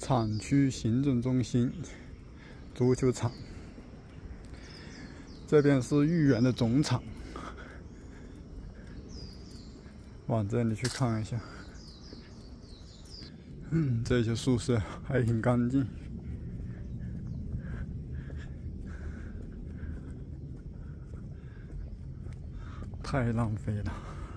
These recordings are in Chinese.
厂区行政中心足球场，这边是豫园的总厂。往这里去看一下，这些宿舍还挺干净。太浪费了。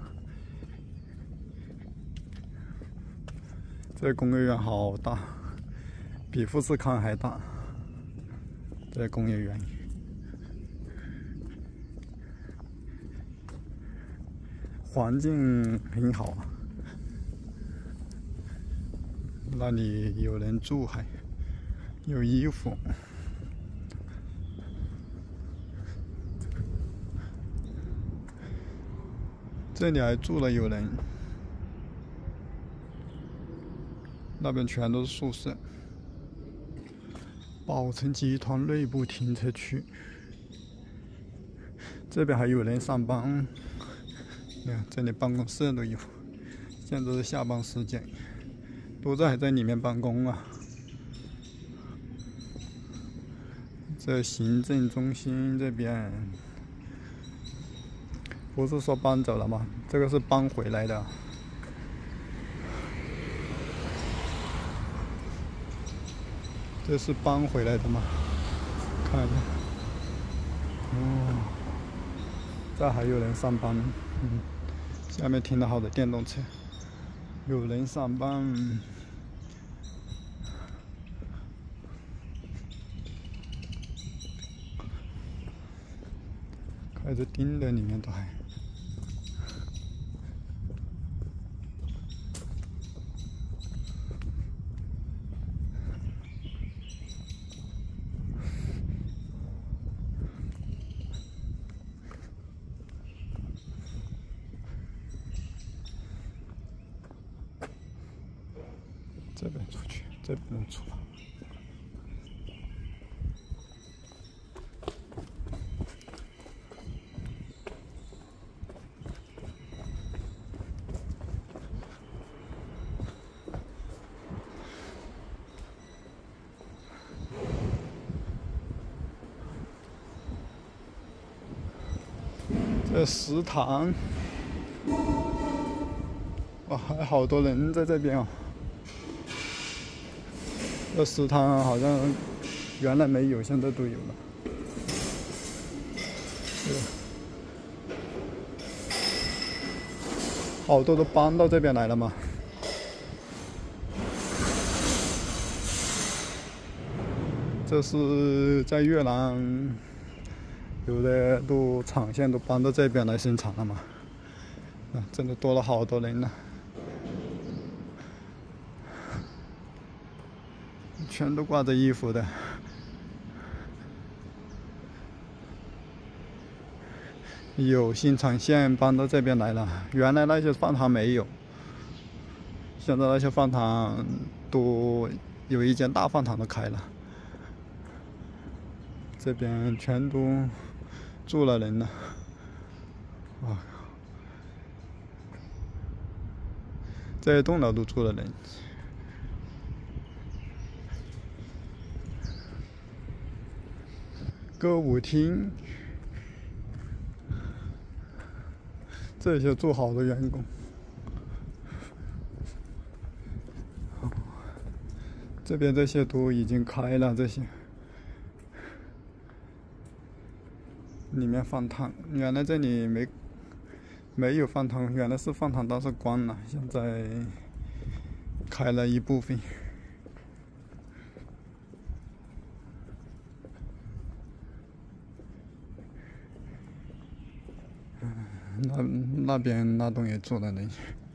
这工业园好大，比富士康还大。这工业园，环境很好啊。那里有人住，还有衣服。这里还住了有人。那边全都是宿舍。宝成集团内部停车区，这边还有人上班。你看，这里办公室都有。现在是下班时间，都还在里面办公啊。这行政中心这边不是说搬走了吗？这个是搬回来的。这是搬回来的吗？看一下。这还有人上班。下面停了好多电动车，有人上班。开着钉的里面都还。这边出去，这边能出。这食堂，哇，还好多人在这边啊。这食堂好像原来没有，现在都有了。好多都搬到这边来了嘛。这是在越南，有的都厂线都搬到这边来生产了嘛。真的多了好多人了。全都挂着衣服的，有新厂线搬到这边来了。原来那些饭堂没有，现在那些饭堂都有一间大饭堂都开了。这边全都住了人了，哇！这一栋楼都住了人。歌舞厅，这些住好多员工。这边这些都已经开了，这些里面饭堂，原来这里没有饭堂，原来是饭堂，但是关了，现在开了一部分。那边那栋也住了人。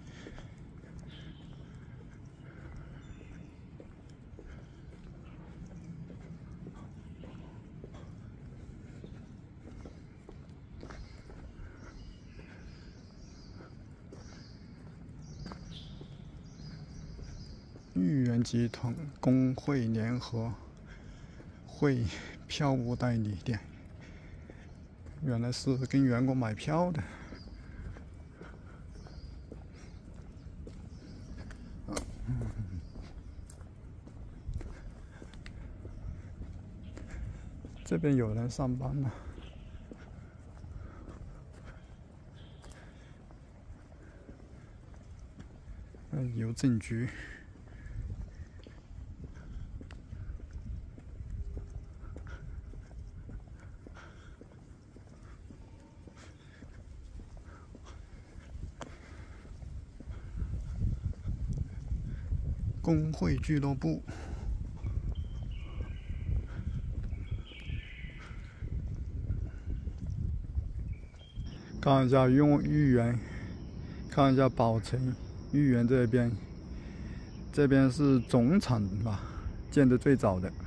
豫园集团工会联合会票务代理店，原来是跟员工买票的。 这边有人上班了。邮政局。工会俱乐部。看一下豫园，看一下宝城。豫园这边，这边是总厂吧，建的最早的。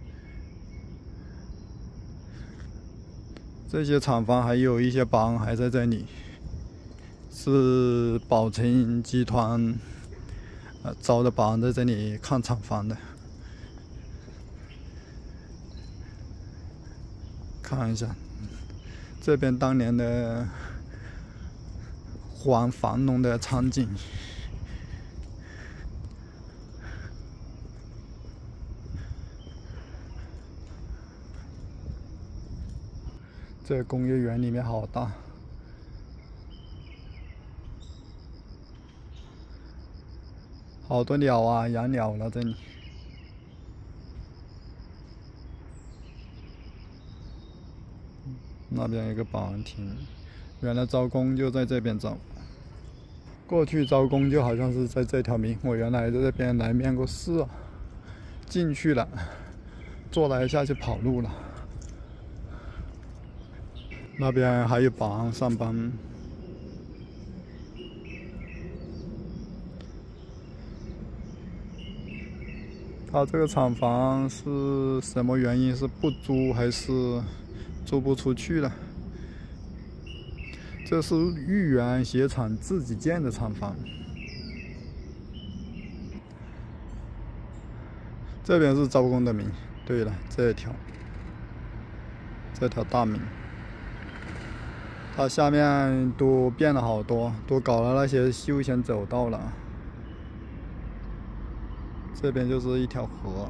这些厂房还有一些帮还在这里，是宝城集团招的帮在这里看厂房的。看一下，这边当年的繁荣的场景。这工业园里面好大，好多鸟啊，养鸟了这里。那边有一个保安亭，原来招工就在这边招。过去招工就好像是在这条明，我原来在这边来面过试啊，进去了，坐了一下就跑路了。那边还有保安上班。他这个厂房是什么原因？是不租还是租不出去了？这是豫园鞋厂自己建的厂房。这边是招工的明。对了，这条大明。它下面都变了好多，都搞了那些休闲走道了。这边就是一条河。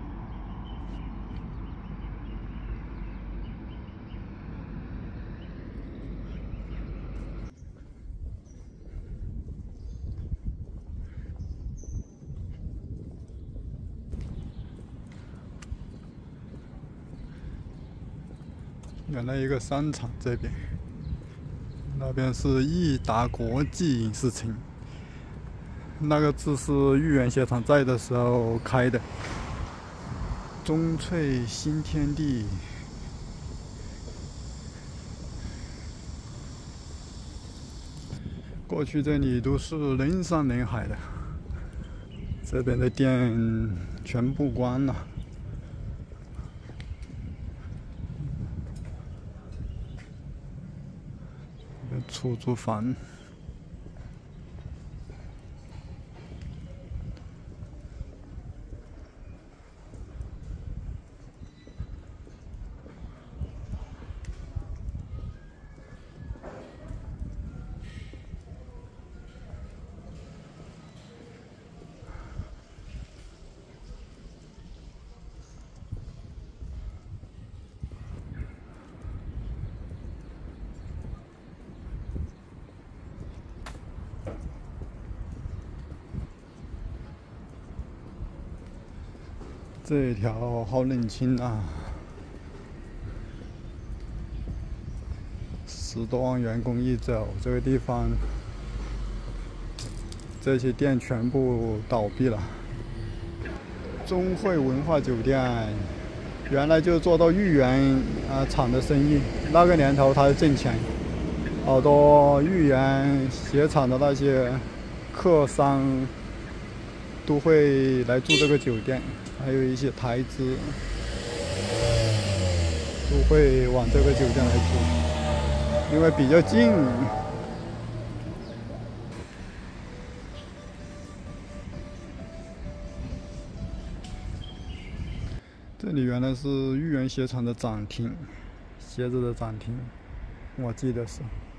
原来一个商场这边。那边是益达国际影视城，那个字是豫园鞋厂在的时候开的。中翠新天地，过去这里都是人山人海的，这边的店全部关了。出租房。这条好冷清啊！10多万员工一走，这个地方，这些店全部倒闭了。中汇文化酒店原来就做到豫园厂的生意，那个年头它挣钱，好多豫园鞋厂的那些客商都会来住这个酒店。还有一些台资都会往这个酒店来住，因为比较近。这里原来是豫园鞋厂的展厅，鞋子的展厅，我记得是。